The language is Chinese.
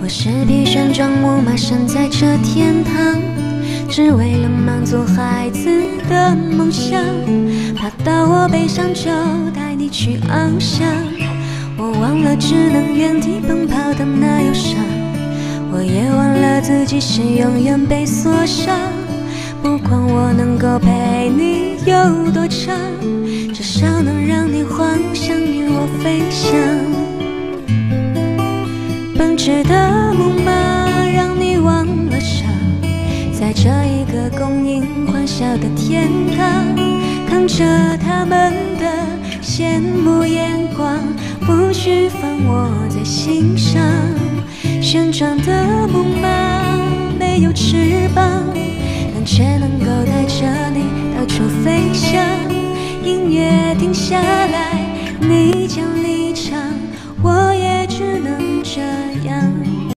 我是匹旋转木马，身在这天堂，只为了满足孩子的梦想。爬到我背上就带你去翱翔，我忘了只能原地奔跑的那忧伤，我也忘了自己是永远被锁上。不管我能够陪你有多长，至少能让你幻想与我飞翔。奔驰的木马让你忘了伤，在这一个供应欢笑的天堂，看着他们的羡慕眼光，不需放我在心上。旋转的木马没有翅膀，但却能够带着你到处飞翔。音乐停下来，你将离